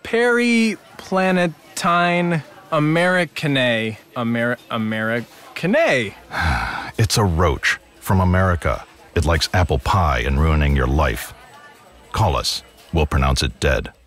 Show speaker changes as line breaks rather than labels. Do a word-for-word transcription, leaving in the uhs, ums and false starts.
Periplanetine Americanae. Amer Americanae.
It's a roach from America. It likes apple pie and ruining your life. Call us. We'll pronounce it dead.